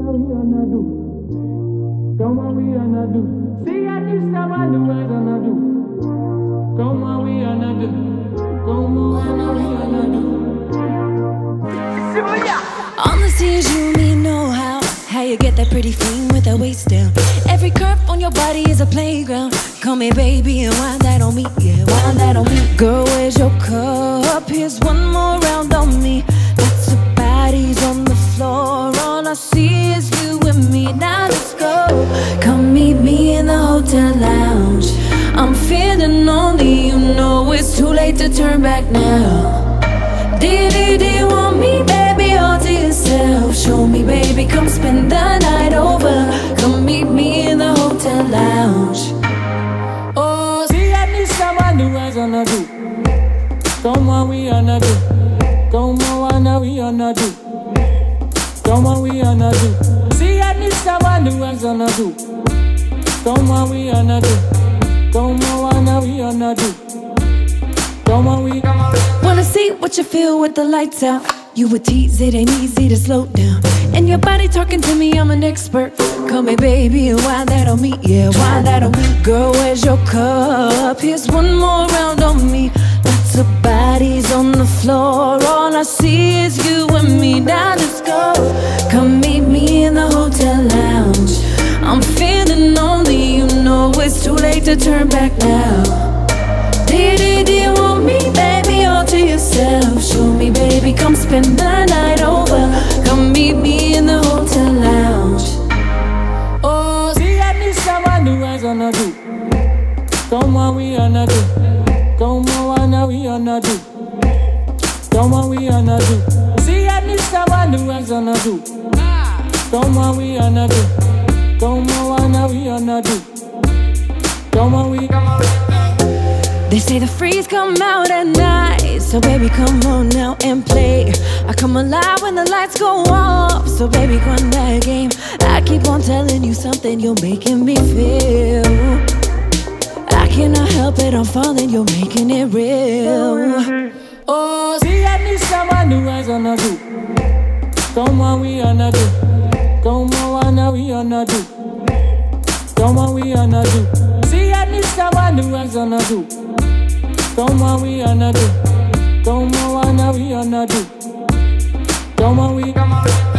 we gonna do? Come on, we gonna do? See, I need someone to wear gonna do. Come on, we gonna do? Come on, we gonna do? On the stage, you need know how you get that pretty thing with that waist down. Every curve on your body is a playground. Call me baby and wind that on me, yeah, wind that on me. Girl, where's your cup? Here's one more round on me. Lots of bodies on the floor. All I see is you and me. Now let's go. Come meet me in the hotel lounge. I'm feeling lonely, you know it's too late to turn back now. Do you want me, baby, all to yourself? Show me, baby, come spend the night over. Come meet me in the hotel lounge. Oh, see, I need someone to wear gonna do. Come on, we gonna do. Come on, we gonna do. Come on, we gonna do. See, I need someone to wear gonna do. Come on, we gonna do. Come on, we gonna do. Come on, we gonna do. Wanna see what you feel with the lights out. You would tease, it ain't easy to slow down. And your body talking to me, I'm an expert. Call me baby and wind that on me, yeah, wind that on me. Girl, where's your cup? Here's one more round on me. Lots of bodies on the floor. All I see is you and me. Now let's go. Come meet me in the hotel lounge. I'm feeling lonely, you know it's too late to turn back now. Do you want me, baby, all to yourself? Show me, baby, come spend the night over. Come meet me in the hotel lounge. Oh, see, I need someone to wear gonna do. Come on, we gonna do. Come on, we gonna do. Come on, we gonna do. See, I need someone to wear gonna do. Come on, we gonna do. Come on, we gonna do. Come on, we gonna do. They say the freeze come out at night, so baby come on now and play. I come alive when the lights go off, so baby run that game. I keep on telling you something, you're making me feel. I cannot help it, I'm falling, you're making it real. Oh, see, I need someone to wear gonna do. Come on, we gonna do. Come on, we gonna do. Come on, we gonna do. See, I need someone to wear gonna do. Come on, we gonna do. Come on, we gonna do. Come on, we gonna do.